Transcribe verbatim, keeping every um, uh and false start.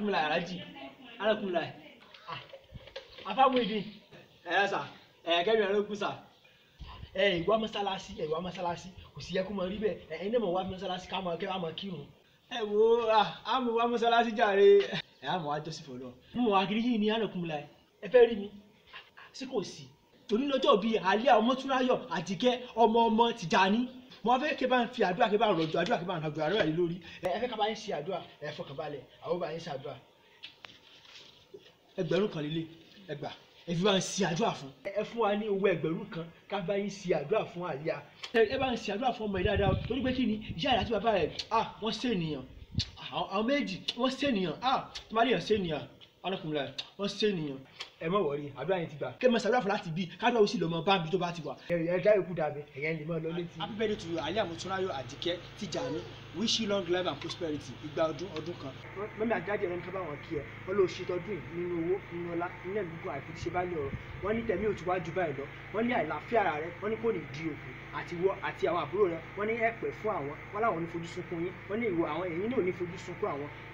Anakumulai Alhaji. Anakumulai. Ah. Afa Muideen. Eh sir. Eh kemi ran ku sir. Eh ìwà mọ́sálásí, eh ìwà mọ́sálásí. Kò sí yẹ kó mọ rí bẹ́ẹ̀. Eh ẹni mo wá mọ́sálásí ká mọ ke wá mọ kírun. Ẹ wo ah a mo wá mọ́sálásí jàre. Eh a mo wá jọ́sìn fọ́lọ́run. Mo wá kiri yìí ni Anakumulai. Ẹ fẹ́ rí mi. Ṣé kò sí. Torí lọ́jọ́ bí Alia Ọmọ́túnráyọ̀ Àjíkẹ́ ọmọ ọmọ Tìjàní. Mo fẹ́ kí bá ń fi àdúrà kí bá ń rọ̀jò àdúrà kí bá ń hàgbà àdúrà yìí lórí. Ẹ fẹ́ ká bá ń ṣe àdúrà ẹ fọkàn balẹ̀ àwọn bá ń ṣe àdúrà. Ẹgbẹ̀rún kan lílé ẹgbà ẹ fi bá ń ṣe àdúrà fún. Ẹ fún wa ní owó ẹgbẹ̀rún kan ká bá ń ṣe àdúrà fún Alia. Ẹ bá ń ṣe àdúrà fún ọmọ yìí dáadáa torí pé kí ni ìyá rẹ̀ àti bàbá rẹ̀ ah wọ́n ṣe ènìyàn àwọn méjì wọ́n ṣe ènìyàn ah tí wọ́n bá lè ṣe ènìyàn Anakumulai wọ́n ṣe ènìyàn. Ẹ má wọrí àdúrà yẹn ti gbà kí ẹ máa ṣàdúrà fún láti bí káàdùn òsì lọ́mọ bá mi tó bá ti wà. ẹ dá ikú dàbí ẹ̀yẹn lè máa lọ létí. Happy birthday to Alia Ọmọ́túnráyọ̀ Àjíkẹ́ Tìjàní wish you long life and prosperity ìgbà ọdún ọdún kan. mọ́mí àjáde ẹni tó bá wọn kí ẹ wọ́n lọ ṣe tọdún nínú owó nínú ọlá nínú ẹ̀gbọ́n àìfi ṣe bá lè ọ̀rọ̀ wọ́n ní tẹ̀mí òtún wájú báyìí lọ wọ́n ní àìláfíà ara rẹ wọ́n ní kò ní di òkú àti wọ àti àwọn àbúrò rẹ wọ́n ní ẹ̀pẹ̀ fún àwọn wọ́n láwọn ò ní fojú sunkún yín wọ́n ní ìwọ àwọn èyí náà ò ní fojú sunkún àwọn